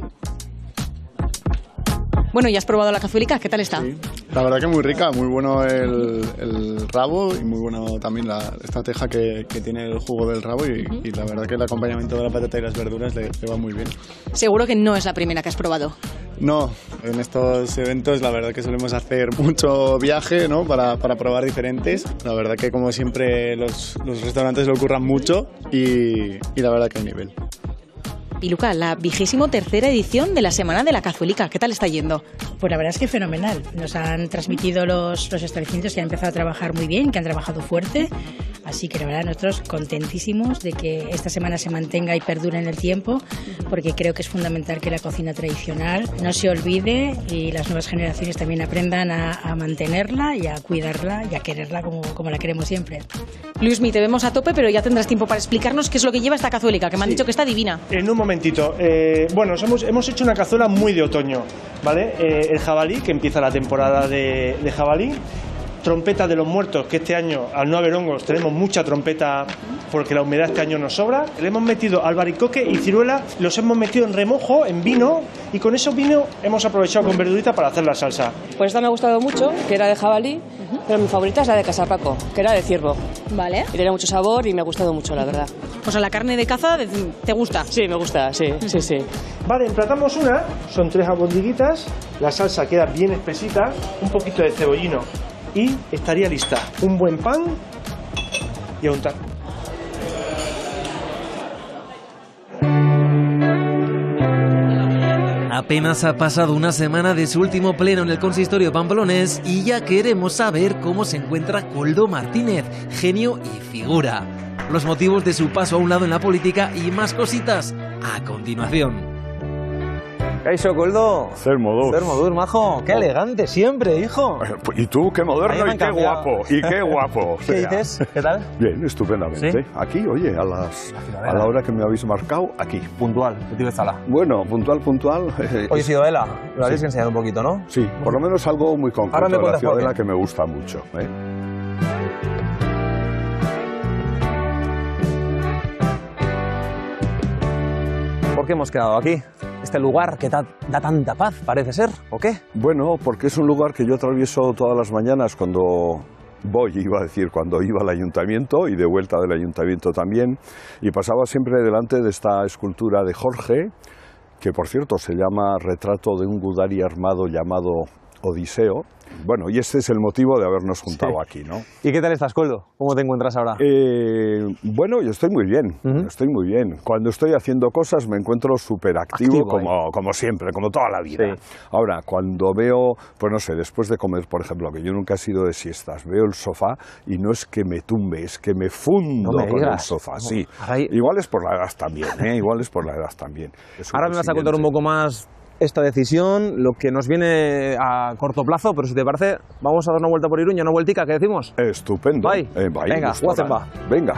Bueno, ¿y has probado la cazuelica? ¿Qué tal está? Sí, la verdad que muy rica, muy bueno el, el rabo y muy bueno también la, esta teja que, que tiene el jugo del rabo y, uh-huh. y la verdad que el acompañamiento de la patata y las verduras le, le va muy bien. Seguro que no es la primera que has probado. No, en estos eventos la verdad que solemos hacer mucho viaje, ¿no? para, para probar diferentes. La verdad que como siempre los, los restaurantes lo curran mucho y, y la verdad que hay nivel. Y Luca, la vigésimo tercera edición de la Semana de la Cazuelica, ¿qué tal está yendo? Pues la verdad es que fenomenal. Nos han transmitido los, los establecimientos que han empezado a trabajar muy bien, que han trabajado fuerte. Así que la verdad nosotros contentísimos de que esta semana se mantenga y perdure en el tiempo, porque creo que es fundamental que la cocina tradicional no se olvide y las nuevas generaciones también aprendan a, a mantenerla y a cuidarla y a quererla como, como la queremos siempre. Luismi, te vemos a tope, pero ya tendrás tiempo para explicarnos qué es lo que lleva esta cazuelica, que me han sí. dicho que está divina. En un momentito. Eh, bueno, hemos, hemos hecho una cazuela muy de otoño, ¿vale? Eh, el jabalí, que empieza la temporada de, de jabalí. Trompeta de los muertos, que este año, al no haber hongos, tenemos mucha trompeta porque la humedad este año nos sobra. Le hemos metido albaricoque y ciruela, los hemos metido en remojo, en vino, y con esos vinos hemos aprovechado con verdurita para hacer la salsa. Pues esta me ha gustado mucho, que era de jabalí, uh-huh. pero mi favorita es la de Casapaco, que era de ciervo. Vale. Y tiene mucho sabor y me ha gustado mucho, la verdad. Pues a la carne de caza, ¿te gusta? Sí, me gusta, sí, sí, sí. Vale, emplatamos una, son tres albondiguitas, la salsa queda bien espesita, un poquito de cebollino. Y estaría lista. Un buen pan y a untar. Apenas ha pasado una semana de su último pleno en el consistorio pamplonés y ya queremos saber cómo se encuentra Koldo Martínez, genio y figura. Los motivos de su paso a un lado en la política y más cositas a continuación. Kaixo, Koldo. Zer moduz. Zer moduz, majo. Qué elegante siempre, hijo. Y tú, qué moderno y qué guapo. Y qué guapo. ¿Qué dices? ¿Qué tal? Bien, estupendamente. ¿Sí? Aquí, oye, a, las, a la hora que me habéis marcado, aquí. Puntual, ¿qué te zala? Bueno, puntual, puntual. Eh, Oye, Ciudadela, lo habéis sí. enseñado un poquito, ¿no? Sí, por lo menos algo muy concreto. Ahora me de la Ciudadela por que me gusta mucho. ¿eh? ¿Por qué hemos quedado aquí? Este lugar que da, da tanta paz, parece ser, ¿o qué? Bueno, porque es un lugar que yo atravieso todas las mañanas cuando voy, iba a decir, cuando iba al ayuntamiento y de vuelta del ayuntamiento también, y pasaba siempre delante de esta escultura de Jorge, que por cierto se llama Retrato de un Gudari armado llamado Odiseo. Bueno, y este es el motivo de habernos juntado sí. aquí, ¿no? ¿Y qué tal estás, Koldo? ¿Cómo te encuentras ahora? Eh, bueno, yo estoy muy bien, uh-huh. estoy muy bien. Cuando estoy haciendo cosas me encuentro súper activo, como, como siempre, como toda la vida. Sí. Ahora, cuando veo, pues no sé, después de comer, por ejemplo, que yo nunca he sido de siestas, veo el sofá y no es que me tumbe, es que me fundo no me con el sofá, no. sí. Ahí... Igual es por la edad también, ¿eh? Igual es por la edad también. Ahora me vas a contar un poco más esta decisión, lo que nos viene a corto plazo, pero si te parece, vamos a dar una vuelta por Iruña, una vueltica, ¿qué decimos? Estupendo. Bye. Eh, bye Venga, guazen va. Venga.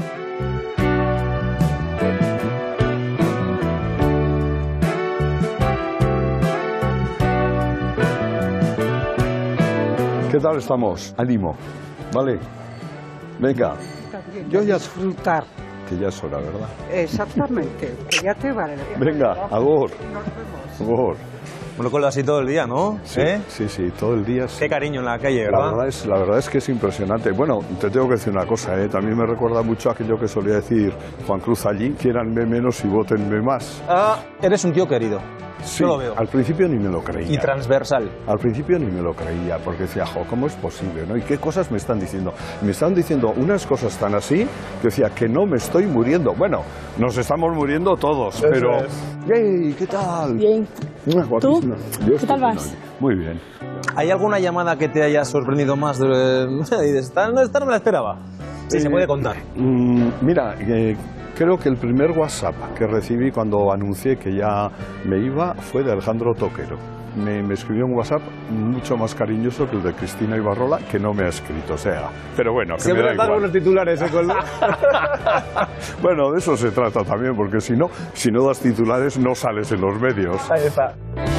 ¿Qué tal estamos? Ánimo. Vale. Venga. Yo ya disfrutar. Que ya es hora, ¿verdad? Exactamente, que ya te vale. Venga, agur. Agur. Bueno, Koldo, así todo el día, ¿no? Sí, ¿Eh? sí, sí, todo el día. Sí. Qué cariño en la calle, ¿verdad? La verdad, es, la verdad es que es impresionante. Bueno, te tengo que decir una cosa, ¿eh? También me recuerda mucho aquello que solía decir Juan Cruz allí, quiéranme menos y vótenme más. Ah, eres un tío querido. Sí, Yo lo veo. al principio ni me lo creía. Y transversal. Al principio ni me lo creía, porque decía, jo, ¿cómo es posible? ¿No? ¿Y qué cosas me están diciendo? Me están diciendo unas cosas tan así que decía que no me estoy muriendo. Bueno, nos estamos muriendo todos, Eso pero... es. ¡Ey! ¿Qué tal? Bien. Mua, guapísima. Yo ¿Qué tal estoy vas? fenomenal. Muy bien. ¿Hay alguna llamada que te haya sorprendido más? De... Dices, esta no, esta no me la esperaba. Sí, Eh, se puede contar. mm, mira, eh, creo que el primer WhatsApp que recibí cuando anuncié que ya me iba fue de Alejandro Toquero. Me, me escribió un WhatsApp mucho más cariñoso que el de Cristina Ibarrola, que no me ha escrito, o sea, pero bueno, que Siempre me da están igual. con los titulares, ¿eh, Coldo? Bueno, de eso se trata también, porque si no, si no das titulares no sales en los medios. Ahí está.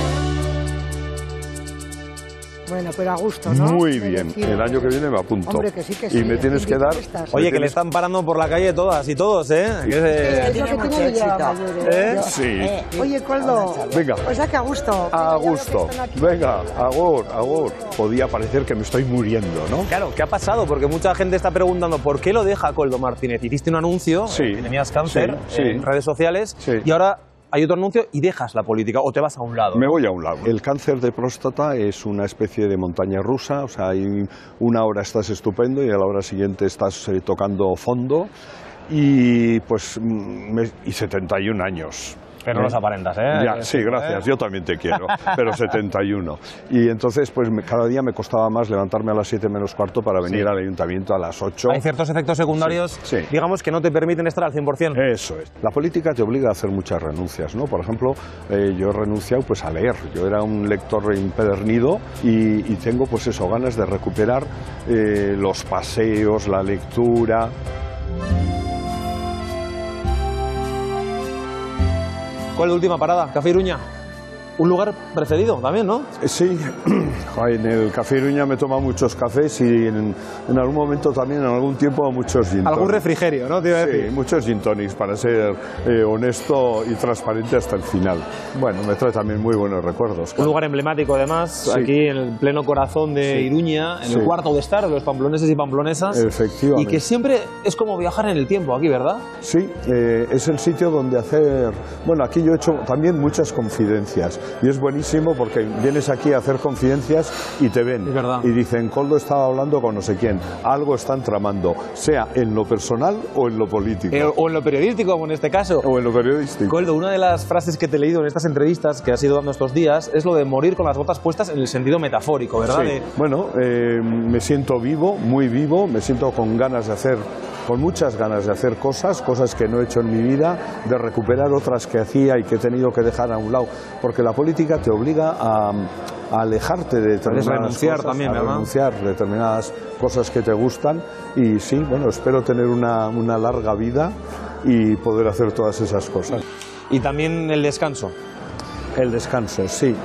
Bueno, pero a gusto, ¿no? Muy Me bien, decía. el año que viene me apunto. Hombre, que sí, que y sí, me tienes que dar... Oye, que le están parando por la calle todas y todos, ¿eh? Que se- Es lo que tengo ya, mayores. ¿Eh? Sí. Oye, Coldo, Venga. o sea que a gusto. A gusto. Venga, agur, agur. Podía parecer que me estoy muriendo, ¿no? Claro, ¿qué ha pasado? Porque mucha gente está preguntando ¿por qué lo deja Coldo Martínez? Hiciste un anuncio, Sí. eh, tenías cáncer Sí, sí. en redes sociales Sí. y ahora hay otro anuncio y dejas la política o te vas a un lado. Me voy a un lado. El cáncer de próstata es una especie de montaña rusa, o sea, hay una hora estás estupendo y a la hora siguiente estás eh, tocando fondo y pues mm, me- y setenta y un años. Pero no los aparentas, ¿eh? Ya, sí, gracias, yo también te quiero, pero setenta y uno. Y entonces, pues me- cada día me costaba más levantarme a las siete menos cuarto para venir Sí. al ayuntamiento a las ocho. Hay ciertos efectos secundarios, Sí, sí. digamos, que no te permiten estar al cien por cien. Eso es. La política te obliga a hacer muchas renuncias, ¿no? Por ejemplo, eh, yo he renunciado pues a leer. Yo era un lector empedernido y, y tengo pues eso, ganas de recuperar eh, los paseos, la lectura. ¿Cuál es la última parada? Café Iruña. Un lugar preferido también, ¿no? Eh, Sí, en el Café Iruña me toma muchos cafés y en, en algún momento también, en algún tiempo, muchos gin Algún tonics. refrigerio, ¿no? Te iba a Sí, decir. muchos gin tonics para ser eh, honesto y transparente hasta el final. Bueno, me trae también muy buenos recuerdos. Un lugar emblemático, además, Sí. aquí en el pleno corazón de Sí. Iruña, en Sí. el cuarto de estar de los pamploneses y pamplonesas. Efectivamente. Y que siempre es como viajar en el tiempo aquí, ¿verdad? Sí, eh, es el sitio donde hacer... Bueno, aquí yo he hecho también muchas confidencias y es buenísimo porque vienes aquí a hacer confidencias y te ven. Es verdad. Y dicen, Coldo estaba hablando con no sé quién, algo están tramando, sea en lo personal o en lo político. Eh, o en lo periodístico, como en este caso. O en lo periodístico. Coldo, una de las frases que te he leído en estas entrevistas que has ido dando estos días es lo de morir con las botas puestas en el sentido metafórico, ¿verdad? Sí. De- Bueno, eh, me siento vivo, muy vivo, me siento con ganas de hacer, con muchas ganas de hacer cosas, cosas que no he hecho en mi vida, de recuperar otras que hacía y que he tenido que dejar a un lado, porque la política te obliga a, a alejarte de determinadas renunciar cosas, también, a ¿verdad? renunciar de determinadas cosas que te gustan y sí, bueno, espero tener una, una larga vida y poder hacer todas esas cosas. Y también el descanso. El descanso, sí.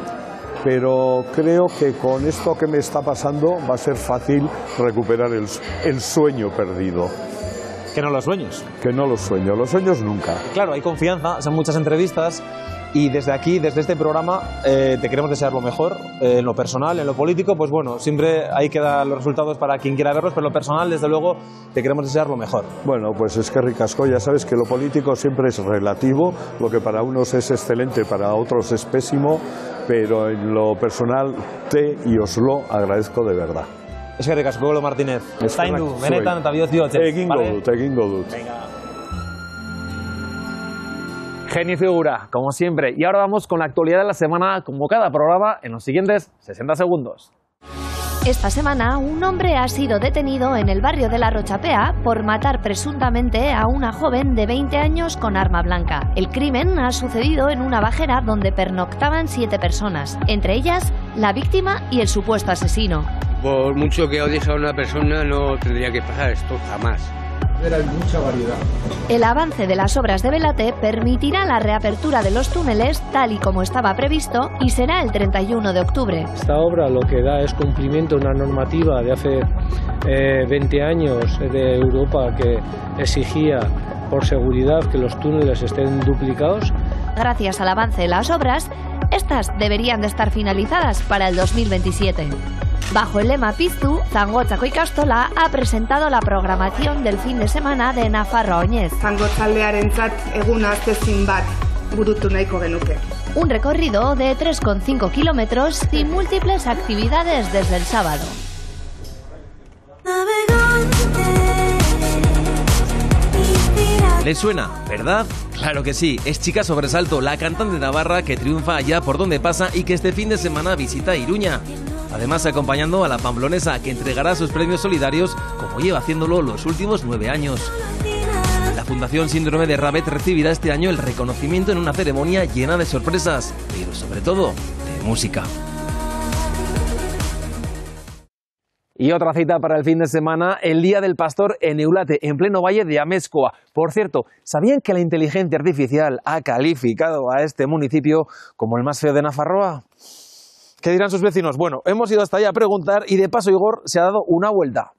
Pero creo que con esto que me está pasando va a ser fácil recuperar el, el sueño perdido. Que no los sueños. Que no los sueño, los sueños nunca. Claro, hay confianza, son muchas entrevistas y desde aquí, desde este programa, eh, te queremos desear lo mejor, eh, en lo personal, en lo político, pues bueno, siempre hay que dar los resultados para quien quiera verlos, pero en lo personal, desde luego, te queremos desear lo mejor. Bueno, pues es que ricasco, ya sabes que lo político siempre es relativo, lo que para unos es excelente, para otros es pésimo, pero en lo personal te y os lo agradezco de verdad. Es que ricasco, Coldo Martínez. Zaindu, benetan eta bihotz bihotz. Egingo dut, egingo dut. Genio y figura, como siempre. Y ahora vamos con la actualidad de la semana, como cada programa, en los siguientes sesenta segundos. Esta semana, un hombre ha sido detenido en el barrio de La Rochapea por matar presuntamente a una joven de veinte años con arma blanca. El crimen ha sucedido en una bajera donde pernoctaban siete personas, entre ellas la víctima y el supuesto asesino. Por mucho que odies a una persona, no tendría que pasar esto jamás. Hay mucha variedad. El avance de las obras de Belate permitirá la reapertura de los túneles tal y como estaba previsto y será el treinta y uno de octubre. Esta obra lo que da es cumplimiento a una normativa de hace eh, veinte años de Europa que exigía por seguridad que los túneles estén duplicados. Gracias al avance de las obras, estas deberían de estar finalizadas para el dos mil veintisiete. Bajo el lema Piztu, Zangotzako ikastola ha presentado la programación del fin de semana de Nafarroa Oñez. Zangotzaldearentzat eguna astezin bat burutu nahiko genuke. Un recorrido de tres coma cinco kilómetros y múltiples actividades desde el sábado. ¿Les suena, verdad? Claro que sí, es Chica Sobresalto, la cantante navarra que triunfa allá por donde pasa y que este fin de semana visita Iruña. Además, acompañando a la pamplonesa, que entregará sus premios solidarios como lleva haciéndolo los últimos nueve años. La Fundación Síndrome de Ravet recibirá este año el reconocimiento en una ceremonia llena de sorpresas, pero sobre todo de música. Y otra cita para el fin de semana, el Día del Pastor en Eulate, en pleno valle de Amezcoa. Por cierto, ¿sabían que la inteligencia artificial ha calificado a este municipio como el más feo de Nafarroa? ¿Qué dirán sus vecinos? Bueno, hemos ido hasta allá a preguntar y de paso Igor se ha dado una vuelta.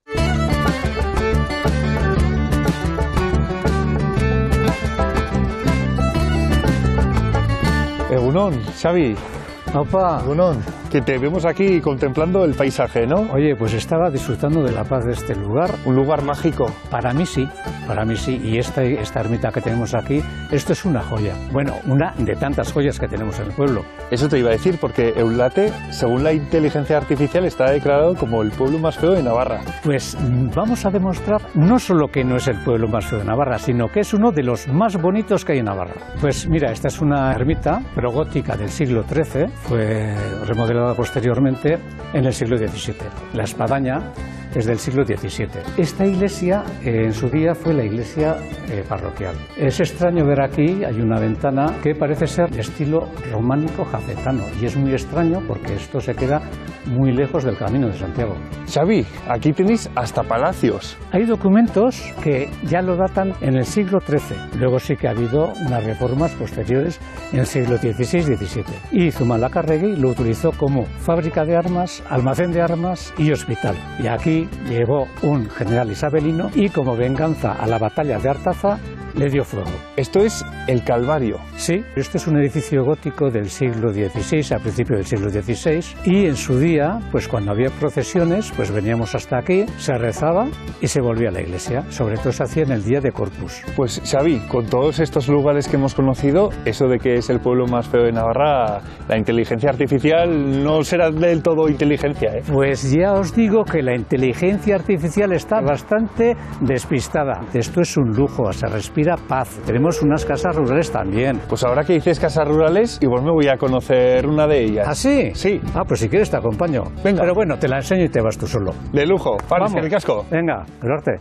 Egunon, Xavi. Opa. Egunon, que te vemos aquí contemplando el paisaje, ¿no? Oye, pues estaba disfrutando de la paz de este lugar. Un lugar mágico. Para mí sí, para mí sí. Y esta, esta ermita que tenemos aquí, esto es una joya. Bueno, una de tantas joyas que tenemos en el pueblo. Eso te iba a decir, porque Eulate, según la inteligencia artificial, está declarado como el pueblo más feo de Navarra. Pues vamos a demostrar no solo que no es el pueblo más feo de Navarra, sino que es uno de los más bonitos que hay en Navarra. Pues mira, esta es una ermita progótica del siglo trece, fue remodelada posteriormente en el siglo diecisiete. La espadaña es del siglo diecisiete. Esta iglesia eh, en su día fue la iglesia eh, parroquial. Es extraño ver aquí, hay una ventana que parece ser de estilo románico jacetano y es muy extraño porque esto se queda muy lejos del Camino de Santiago. Xavi, aquí tenéis hasta palacios. Hay documentos que ya lo datan en el siglo trece. Luego sí que ha habido unas reformas posteriores en el siglo dieciséis diecisiete. Y Zumalacárregui lo utilizó como fábrica de armas, almacén de armas y hospital. Y aquí llegó un general isabelino y como venganza a la batalla de Artaza le dio fuego. Esto es el Calvario. Sí, este es un edificio gótico del siglo dieciséis, a principios del siglo dieciséis, y en su día, pues cuando había procesiones, pues veníamos hasta aquí, se rezaba y se volvía a la iglesia. Sobre todo se hacía en el día de Corpus. Pues Xavi, con todos estos lugares que hemos conocido, eso de que es el pueblo más feo de Navarra, la inteligencia artificial no será del todo inteligencia, ¿eh? Pues ya os digo que la inteligencia artificial está bastante despistada. Esto es un lujo, se respira paz. Tenemos unas casas rurales también. Pues ahora que dices casas rurales, igual me voy a conocer una de ellas. ¿Ah, sí? Sí. Ah, pues si quieres te acompaño. Venga. Pero bueno, te la enseño y te vas tú solo. De lujo. Vamos. El casco. Venga, suerte.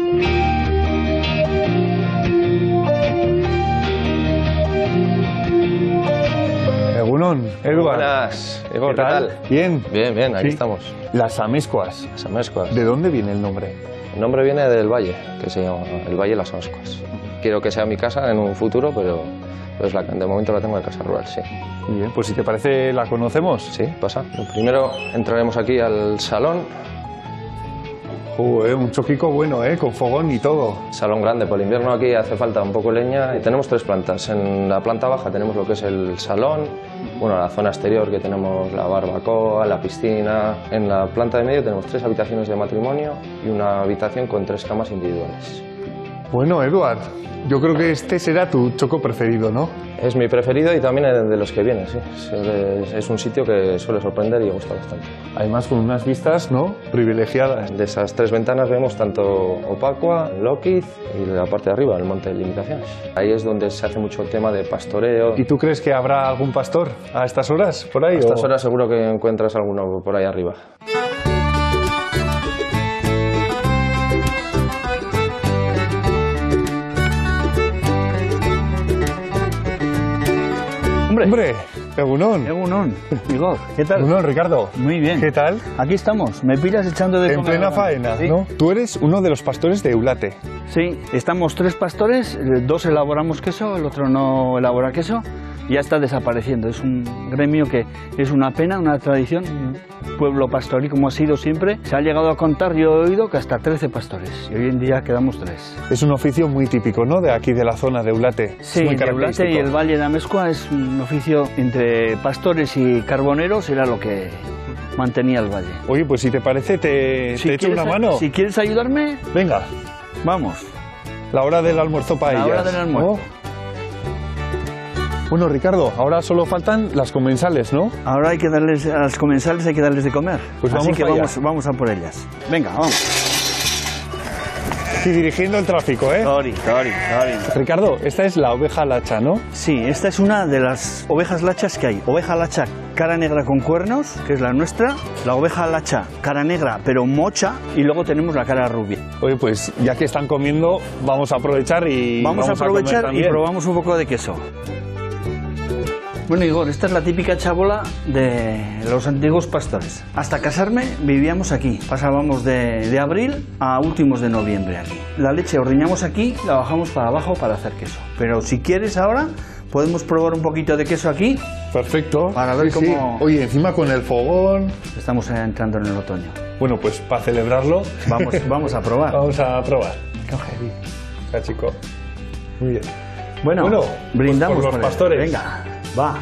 Egunon, Eduard. Buenas, Igor, ¿qué tal? Bien, bien, bien, aquí ¿Sí? estamos. Las Amezcoas. Las Amezcoas. ¿De dónde viene el nombre? El nombre viene del valle, que se llama el Valle de las Amezcoas. Quiero que sea mi casa en un futuro, pero pues la, de momento la tengo en casa rural, sí. Bien, pues si te parece, ¿la conocemos? Sí, pasa. Primero entraremos aquí al salón. Uh, eh, un choquico bueno, ¿eh? Con fogón y todo. Salón grande, por el invierno aquí hace falta un poco leña y tenemos tres plantas. En la planta baja tenemos lo que es el salón, bueno, la zona exterior que tenemos la barbacoa, la piscina. En la planta de medio tenemos tres habitaciones de matrimonio y una habitación con tres camas individuales. Bueno, Eduard, yo creo que este será tu choco preferido, ¿no? Es mi preferido y también de los que vienen, sí. Es, es un sitio que suele sorprender y gusta bastante. Además con unas vistas, ¿no?, privilegiadas. De esas tres ventanas vemos tanto Opacua, Loquiz y la parte de arriba, el Monte de Limitaciones. Ahí es donde se hace mucho el tema de pastoreo. ¿Y tú crees que habrá algún pastor a estas horas por ahí? A estas o... horas seguro que encuentras alguno por ahí arriba. Hombre, Hombre, Egunon. Egunon, Igor, ¿qué tal? Egunon, Ricardo. Muy bien. ¿Qué tal? Aquí estamos, me pillas echando de En plena faena, ¿sí? ¿no? Tú eres uno de los pastores de Eulate. Sí, estamos tres pastores, dos elaboramos queso, el otro no elabora queso, y ya está desapareciendo. Es un gremio que es una pena, una tradición, un pueblo pastoril como ha sido siempre. Se ha llegado a contar, yo he oído, que hasta trece pastores, y hoy en día quedamos tres. Es un oficio muy típico, ¿no?, de aquí, de la zona de Eulate. Sí, de Eulate y el Valle de Amezcoa es un oficio entre pastores y carboneros, era lo que mantenía el valle. Oye, pues si te parece, te, si te echo una mano. Si quieres ayudarme, venga, vamos. La hora del almuerzo para la ellas. La hora del almuerzo. Bueno, Ricardo, ahora solo faltan las comensales, ¿no? Ahora hay que darles, a las comensales hay que darles de comer. Pues Así vamos que para allá. vamos, vamos a por ellas. Venga, vamos. Y dirigiendo el tráfico, ¿eh? Tori, tori, tori. Ricardo, esta es la oveja lacha, ¿no? Sí, esta es una de las ovejas lachas que hay. Oveja lacha cara negra con cuernos, que es la nuestra. La oveja lacha cara negra pero mocha. Y luego tenemos la cara rubia. Oye, pues ya que están comiendo, vamos a aprovechar y Vamos, vamos a aprovechar comer y también. probamos un poco de queso. Bueno, Igor, esta es la típica chabola de los antiguos pastores. Hasta casarme vivíamos aquí. Pasábamos de, de abril a últimos de noviembre aquí. La leche ordeñamos aquí, la bajamos para abajo para hacer queso. Pero si quieres ahora, podemos probar un poquito de queso aquí. Perfecto. Para ver Sí, sí. cómo... Oye, encima con el fogón. Estamos entrando en el otoño. Bueno, pues para celebrarlo, Vamos, vamos a probar. vamos a probar. Ya, chico. Muy bien. Bueno, Bueno, brindamos pues por los por él. pastores. Venga, va.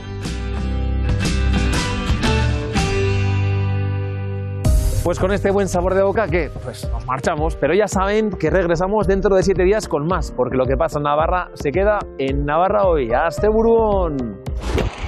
Pues con este buen sabor de boca que pues nos marchamos, pero ya saben que regresamos dentro de siete días con más, porque lo que pasa en Navarra se queda en Navarra hoy. ¡Hasta Burgón!